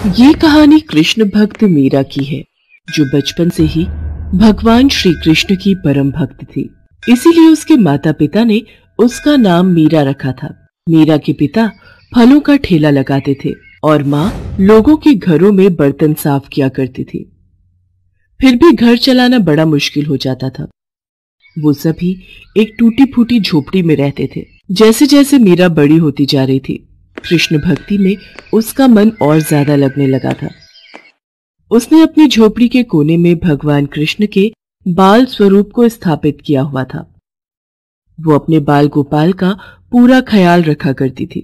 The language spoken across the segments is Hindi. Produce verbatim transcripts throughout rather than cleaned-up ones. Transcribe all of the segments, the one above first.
ये कहानी कृष्ण भक्त मीरा की है, जो बचपन से ही भगवान श्री कृष्ण की परम भक्त थी। इसीलिए उसके माता पिता ने उसका नाम मीरा रखा था। मीरा के पिता फलों का ठेला लगाते थे और माँ लोगों के घरों में बर्तन साफ किया करती थी। फिर भी घर चलाना बड़ा मुश्किल हो जाता था। वो सभी एक टूटी फूटी झोपड़ी में रहते थे। जैसे जैसे मीरा बड़ी होती जा रही थी, कृष्ण भक्ति में उसका मन और ज्यादा लगने लगा था। उसने अपनी झोपड़ी के कोने में भगवान कृष्ण के बाल स्वरूप को स्थापित किया हुआ था। वो अपने बाल गोपाल का पूरा ख्याल रखा करती थी।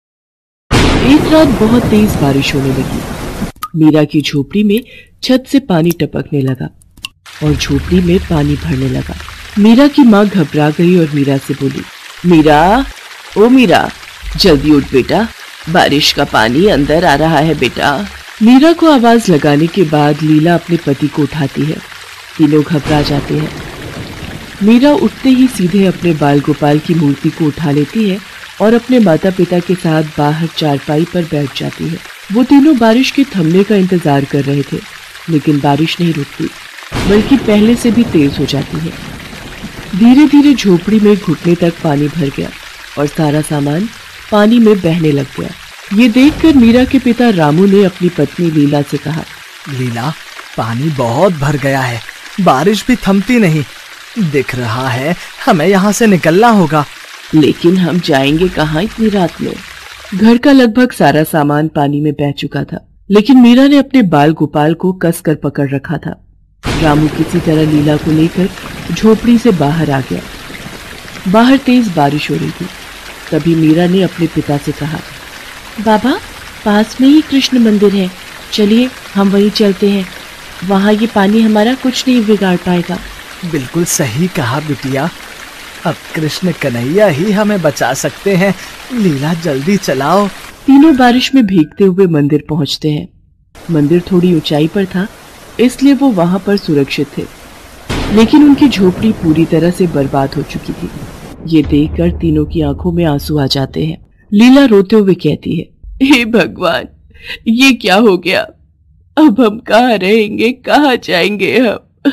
एक रात बहुत तेज बारिश होने लगी। मीरा की झोपड़ी में छत से पानी टपकने लगा और झोपड़ी में पानी भरने लगा। मीरा की माँ घबरा गई और मीरा से बोली, मीरा, ओ मीरा, जल्दी उठ बेटा, बारिश का पानी अंदर आ रहा है बेटा। मीरा को आवाज लगाने के बाद लीला अपने पति को उठाती है। तीनों घबरा जाते हैं। मीरा उठते ही सीधे अपने बाल गोपाल की मूर्ति को उठा लेती है और अपने माता पिता के साथ बाहर चारपाई पर बैठ जाती है। वो तीनों बारिश के थमने का इंतजार कर रहे थे, लेकिन बारिश नहीं रुकती, बल्कि पहले से भी तेज हो जाती है। धीरे धीरे झोपड़ी में घुटने तक पानी भर गया और सारा सामान पानी में बहने लग गया। ये देखकर मीरा के पिता रामू ने अपनी पत्नी लीला से कहा, लीला, पानी बहुत भर गया है, बारिश भी थमती नहीं। दिख रहा है हमें यहाँ से निकलना होगा। लेकिन हम जाएंगे कहाँ इतनी रात में? घर का लगभग सारा सामान पानी में बह चुका था, लेकिन मीरा ने अपने बाल गोपाल को कसकर पकड़ रखा था। रामू किसी तरह लीला को लेकर झोपड़ी से बाहर आ गया। बाहर तेज बारिश हो रही थी। तभी मीरा ने अपने पिता से कहा, बाबा, पास में ही कृष्ण मंदिर है, चलिए हम वहीं चलते हैं। वहाँ ये पानी हमारा कुछ नहीं बिगाड़ पाएगा। बिल्कुल सही कहा बिटिया, अब कृष्ण कन्हैया ही हमें बचा सकते हैं। लीला, जल्दी चलाओ। तीनों बारिश में भीगते हुए मंदिर पहुँचते हैं। मंदिर थोड़ी ऊंचाई पर था, इसलिए वो वहाँ पर सुरक्षित थे, लेकिन उनकी झोपड़ी पूरी तरह से बर्बाद हो चुकी थी। ये देखकर तीनों की आंखों में आंसू आ जाते हैं। लीला रोते हुए कहती है, हे भगवान, ये क्या हो गया? अब हम कहाँ रहेंगे, कहाँ जाएंगे हम?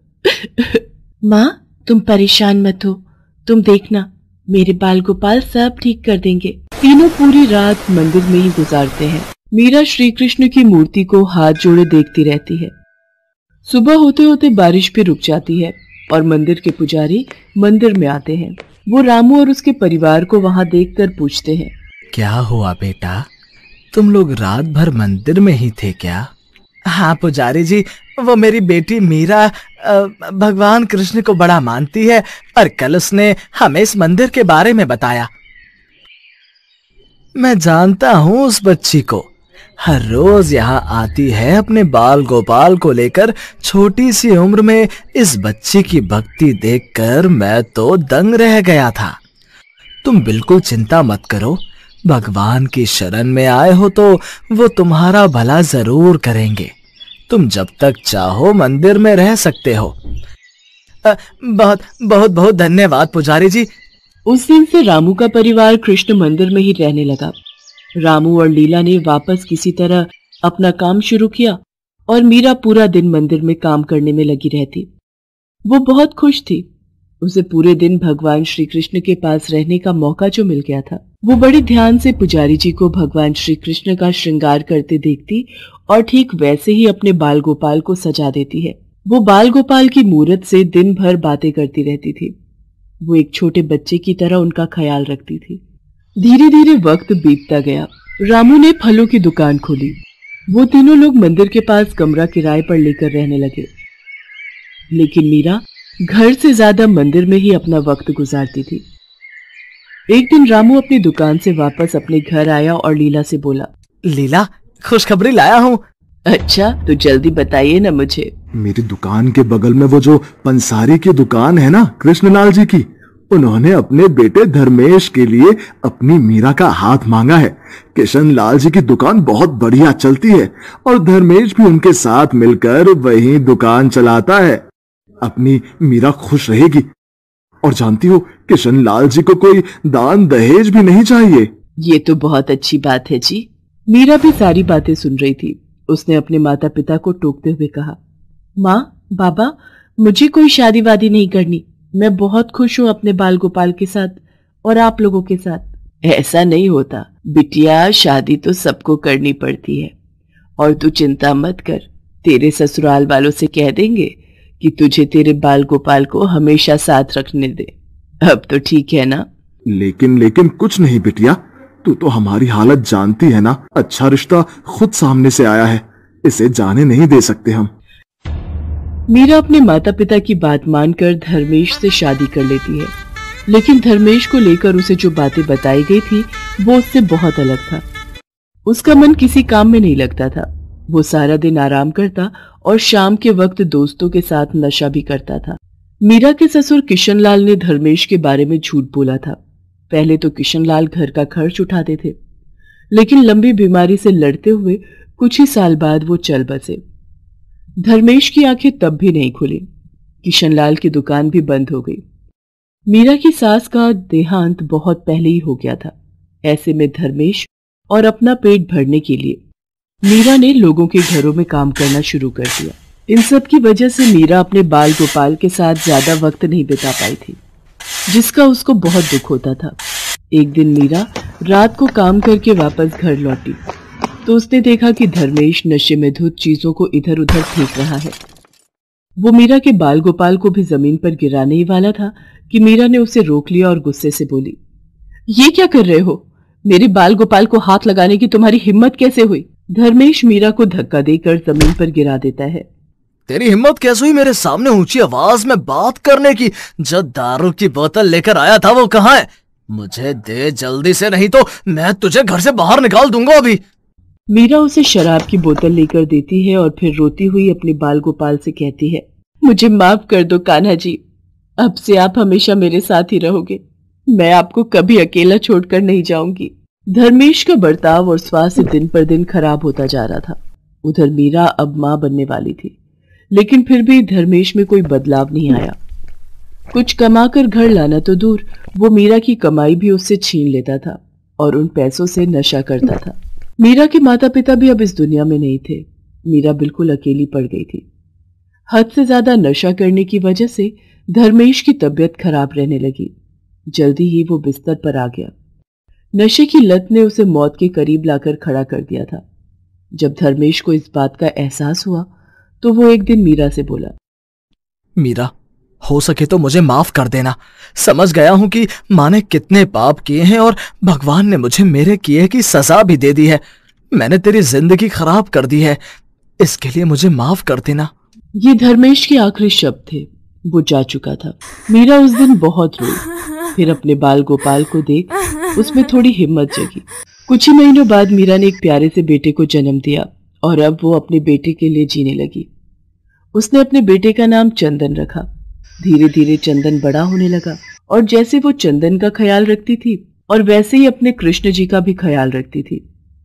माँ, तुम परेशान मत हो, तुम देखना, मेरे बाल गोपाल सब ठीक कर देंगे। तीनों पूरी रात मंदिर में ही गुजारते हैं। मीरा श्री कृष्ण की मूर्ति को हाथ जोड़े देखती रहती है। सुबह होते होते बारिश भी रुक जाती है और मंदिर के पुजारी मंदिर में आते हैं। वो रामू और उसके परिवार को वहाँ देखकर पूछते हैं, क्या हुआ बेटा, तुम लोग रात भर मंदिर में ही थे क्या? हाँ पुजारी जी, वो मेरी बेटी मीरा भगवान कृष्ण को बड़ा मानती है और कल उसने हमें इस मंदिर के बारे में बताया। मैं जानता हूँ उस बच्ची को, हर रोज यहाँ आती है अपने बाल गोपाल को लेकर। छोटी सी उम्र में इस बच्ची की भक्ति देखकर मैं तो दंग रह गया था। तुम बिल्कुल चिंता मत करो, भगवान की शरण में आए हो तो वो तुम्हारा भला जरूर करेंगे। तुम जब तक चाहो मंदिर में रह सकते हो। आ, बहुत बहुत बहुत धन्यवाद पुजारी जी। उस दिन से रामू का परिवार कृष्ण मंदिर में ही रहने लगा। रामू और लीला ने वापस किसी तरह अपना काम शुरू किया और मीरा पूरा दिन मंदिर में काम करने में लगी रहती। वो बहुत खुश थी। उसे पूरे दिन भगवान श्री कृष्ण के पास रहने का मौका जो मिल गया था। वो बड़े ध्यान से पुजारी जी को भगवान श्री कृष्ण का श्रृंगार करते देखती और ठीक वैसे ही अपने बाल गोपाल को सजा देती है। वो बाल गोपाल की मूरत से दिन भर बातें करती रहती थी। वो एक छोटे बच्चे की तरह उनका ख्याल रखती थी। धीरे धीरे वक्त बीतता गया। रामू ने फलों की दुकान खोली। वो तीनों लोग मंदिर के पास कमरा किराए पर लेकर रहने लगे, लेकिन मीरा घर से ज्यादा मंदिर में ही अपना वक्त गुजारती थी। एक दिन रामू अपनी दुकान से वापस अपने घर आया और लीला से बोला, लीला, खुशखबरी लाया हूँ। अच्छा, तो जल्दी बताइए ना मुझे। मेरी दुकान के बगल में वो जो पंसारी की दुकान है ना, कृष्णलाल जी की, उन्होंने अपने बेटे धर्मेश के लिए अपनी मीरा का हाथ मांगा है। किशन लाल जी की दुकान बहुत बढ़िया चलती है और धर्मेश भी उनके साथ मिलकर वही दुकान चलाता है। अपनी मीरा खुश रहेगी। और जानती हो, किशन लाल जी को कोई दान दहेज भी नहीं चाहिए। ये तो बहुत अच्छी बात है जी। मीरा भी सारी बातें सुन रही थी। उसने अपने माता पिता को टोकते हुए कहा, माँ बाबा, मुझे कोई शादी वादी नहीं करनी। मैं बहुत खुश हूँ अपने बाल गोपाल के साथ और आप लोगों के साथ। ऐसा नहीं होता बिटिया, शादी तो सबको करनी पड़ती है। और तू चिंता मत कर, तेरे ससुराल वालों से कह देंगे कि तुझे तेरे बाल गोपाल को हमेशा साथ रखने दे। अब तो ठीक है ना? लेकिन लेकिन कुछ नहीं बिटिया, तू तो हमारी हालत जानती है ना। अच्छा रिश्ता खुद सामने से आया है, इसे जाने नहीं दे सकते हम। मीरा अपने माता पिता की बात मानकर धर्मेश से शादी कर लेती है, लेकिन धर्मेश को लेकर उसे जो बातें बताई गई थी वो उससे बहुत अलग था। उसका मन किसी काम में नहीं लगता था। वो सारा दिन आराम करता और शाम के वक्त दोस्तों के साथ नशा भी करता था। मीरा के ससुर किशनलाल ने धर्मेश के बारे में झूठ बोला था। पहले तो किशनलाल घर का खर्च उठाते थे, लेकिन लंबी बीमारी से लड़ते हुए कुछ ही साल बाद वो चल बसे। धर्मेश की आंखें तब भी नहीं खुली। किशनलाल की दुकान भी बंद हो गई। मीरा की सास का देहांत बहुत पहले ही हो गया था। ऐसे में धर्मेश और अपना पेट भरने के लिए मीरा ने लोगों के घरों में काम करना शुरू कर दिया। इन सब की वजह से मीरा अपने बाल गोपाल के साथ ज्यादा वक्त नहीं बिता पाई थी, जिसका उसको बहुत दुख होता था। एक दिन मीरा रात को काम करके वापस घर लौटी तो उसने देखा कि धर्मेश नशे में धुत चीजों को इधर उधर फेंक रहा है। वो मीरा के बाल गोपाल को भी जमीन पर गिराने ही वाला था कि मीरा ने उसे रोक लिया और गुस्से से बोली, ये क्या कर रहे हो? मेरे बाल गोपाल को हाथ लगाने की तुम्हारी हिम्मत कैसे हुई? धर्मेश मीरा को धक्का देकर जमीन पर गिरा देता है। तेरी हिम्मत कैसे हुई मेरे सामने ऊंची आवाज में बात करने की? जो दारू की बोतल लेकर आया था वो कहाँ है? मुझे दे जल्दी से, नहीं तो मैं तुझे घर से बाहर निकाल दूंगा अभी। मीरा उसे शराब की बोतल लेकर देती है और फिर रोती हुई अपने बाल गोपाल से कहती है, मुझे माफ कर दो कान्हा जी, अब से आप हमेशा मेरे साथ ही रहोगे। मैं आपको कभी अकेला छोड़कर नहीं जाऊंगी। धर्मेश का बर्ताव और स्वास्थ्य दिन पर दिन खराब होता जा रहा था। उधर मीरा अब मां बनने वाली थी, लेकिन फिर भी धर्मेश में कोई बदलाव नहीं आया। कुछ कमाकर घर लाना तो दूर, वो मीरा की कमाई भी उससे छीन लेता था और उन पैसों से नशा करता था। मीरा के माता पिता भी अब इस दुनिया में नहीं थे। मीरा बिल्कुल अकेली पड़ गई थी। हद से ज्यादा नशा करने की वजह से धर्मेश की तबीयत खराब रहने लगी। जल्दी ही वो बिस्तर पर आ गया। नशे की लत ने उसे मौत के करीब लाकर खड़ा कर दिया था। जब धर्मेश को इस बात का एहसास हुआ तो वो एक दिन मीरा से बोला, मीरा, हो सके तो मुझे माफ कर देना। समझ गया हूं कि माँ ने कितने पाप किए हैं और भगवान ने मुझे मेरे किए की सजा भी दे दी है। मैंने तेरी जिंदगी खराब कर दी है, इसके लिए मुझे माफ कर देना। ये धर्मेश के आखिरी शब्द थे। वो जा चुका था। मीरा उस दिन बहुत रोई। फिर अपने बाल गोपाल को देख उसमें थोड़ी हिम्मत जगी। कुछ ही महीनों बाद मीरा ने एक प्यारे से बेटे को जन्म दिया और अब वो अपने बेटे के लिए जीने लगी। उसने अपने बेटे का नाम चंदन रखा। धीरे धीरे चंदन बड़ा होने लगा और जैसे वो चंदन का ख्याल रखती थी और वैसे ही अपने कृष्ण जी का भी ख्याल रखती थी।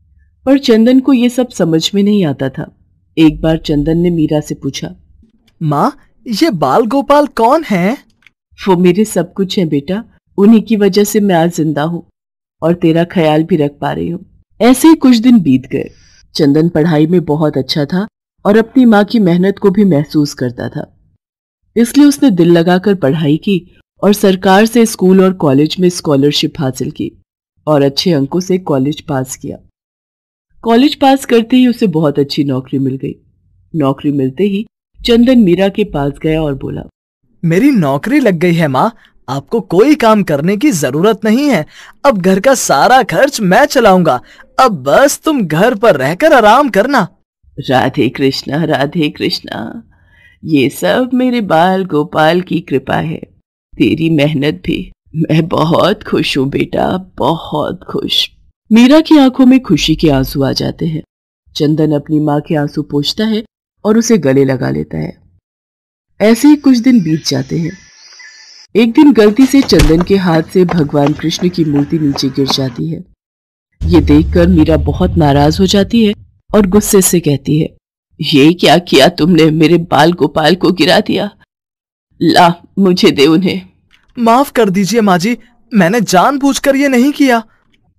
पर चंदन को ये सब समझ में नहीं आता था। एक बार चंदन ने मीरा से पूछा, माँ, ये बाल गोपाल कौन है? वो मेरे सब कुछ है बेटा, उन्हीं की वजह से मैं आज जिंदा हूँ और तेरा ख्याल भी रख पा रही हूँ। ऐसे ही कुछ दिन बीत गए। चंदन पढ़ाई में बहुत अच्छा था और अपनी माँ की मेहनत को भी महसूस करता था, इसलिए उसने दिल लगाकर पढ़ाई की और सरकार से स्कूल और कॉलेज में स्कॉलरशिप हासिल की और अच्छे अंकों से कॉलेज पास किया। कॉलेज पास करते ही उसे बहुत अच्छी नौकरी मिल गई। नौकरी मिलते ही चंदन मीरा के पास गया और बोला, मेरी नौकरी लग गई है माँ, आपको कोई काम करने की जरूरत नहीं है। अब घर का सारा खर्च मैं चलाऊंगा। अब बस तुम घर पर रहकर आराम करना। राधे कृष्णा, राधे कृष्णा। ये सब मेरे बाल गोपाल की कृपा है, तेरी मेहनत भी। मैं बहुत खुश हूँ बेटा, बहुत खुश। मीरा की आंखों में खुशी के आंसू आ जाते हैं। चंदन अपनी माँ के आंसू पोंछता है और उसे गले लगा लेता है। ऐसे ही कुछ दिन बीत जाते हैं। एक दिन गलती से चंदन के हाथ से भगवान कृष्ण की मूर्ति नीचे गिर जाती है। ये देखकर मीरा बहुत नाराज हो जाती है और गुस्से से कहती है, ये क्या किया तुमने? मेरे बाल गोपाल को गिरा दिया। ला, मुझे दे उन्हें। माफ कर दीजिए माँ जी, मैंने जानबूझकर ये नहीं किया।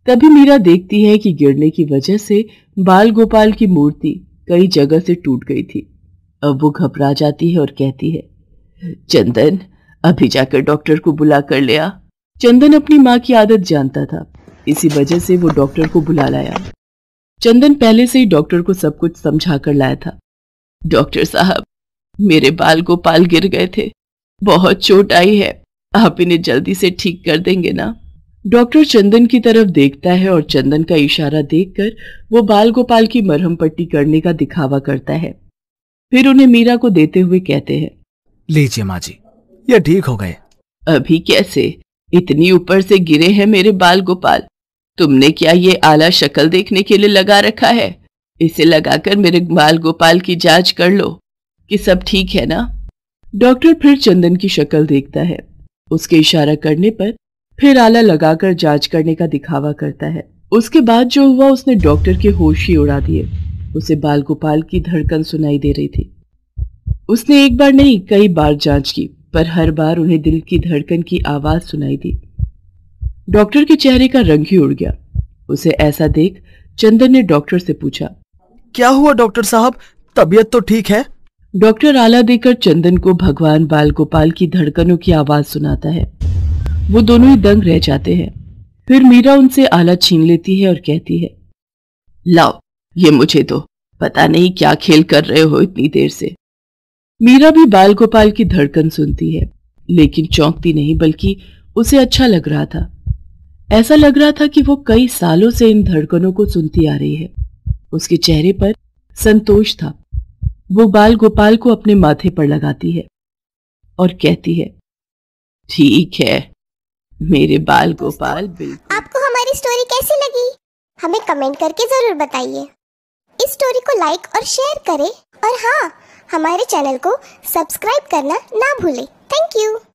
तभी मीरा देखती है कि गिरने की वजह से बाल गोपाल की मूर्ति कई जगह से टूट गई थी। अब वो घबरा जाती है और कहती है, चंदन अभी जाकर डॉक्टर को बुला कर ले आ। चंदन अपनी माँ की आदत जानता था, इसी वजह से वो डॉक्टर को बुला लाया। चंदन पहले से ही डॉक्टर को सब कुछ समझा कर लाया था। डॉक्टर साहब, मेरे बाल गोपाल गिर गए थे, बहुत चोट आई है, आप इन्हें जल्दी से ठीक कर देंगे ना? डॉक्टर चंदन की तरफ देखता है और चंदन का इशारा देखकर वो बाल गोपाल की मरहम पट्टी करने का दिखावा करता है। फिर उन्हें मीरा को देते हुए कहते हैं, लीजिए माँ जी, ये ठीक हो गए। अभी कैसे? इतनी ऊपर से गिरे हैं मेरे बाल गोपाल। तुमने क्या ये आला शक्ल देखने के लिए लगा रखा है? इसे लगाकर मेरे बाल गोपाल की जांच कर लो कि सब ठीक है ना? डॉक्टर फिर चंदन की शक्ल देखता है। उसके इशारा करने पर फिर आला लगाकर जांच करने का दिखावा करता है। उसके बाद जो हुआ उसने डॉक्टर के होश ही उड़ा दिए। उसे बाल गोपाल की धड़कन सुनाई दे रही थी। उसने एक बार नहीं कई बार जांच की, पर हर बार उन्हें दिल की धड़कन की आवाज सुनाई दी। डॉक्टर के चेहरे का रंग ही उड़ गया। उसे ऐसा देख चंदन ने डॉक्टर से पूछा, क्या हुआ डॉक्टर साहब, तबीयत तो ठीक है? डॉक्टर आला देकर चंदन को भगवान बाल गोपाल की धड़कनों की आवाज सुनाता है। वो दोनों ही दंग रह जाते हैं। फिर मीरा उनसे आला छीन लेती है और कहती है, लाओ ये मुझे दो, पता नहीं क्या खेल कर रहे हो इतनी देर से। मीरा भी बाल गोपाल की धड़कन सुनती है, लेकिन चौंकती नहीं, बल्कि उसे अच्छा लग रहा था। ऐसा लग रहा था कि वो कई सालों से इन धड़कनों को सुनती आ रही है। उसके चेहरे पर संतोष था। वो बाल गोपाल को अपने माथे पर लगाती है और कहती है, ठीक है मेरे बाल गोपाल। बिल्कुल। आपको हमारी स्टोरी कैसी लगी हमें कमेंट करके जरूर बताइए। इस स्टोरी को लाइक और शेयर करें और हाँ, हमारे चैनल को सब्सक्राइब करना ना भूलें। Thank you.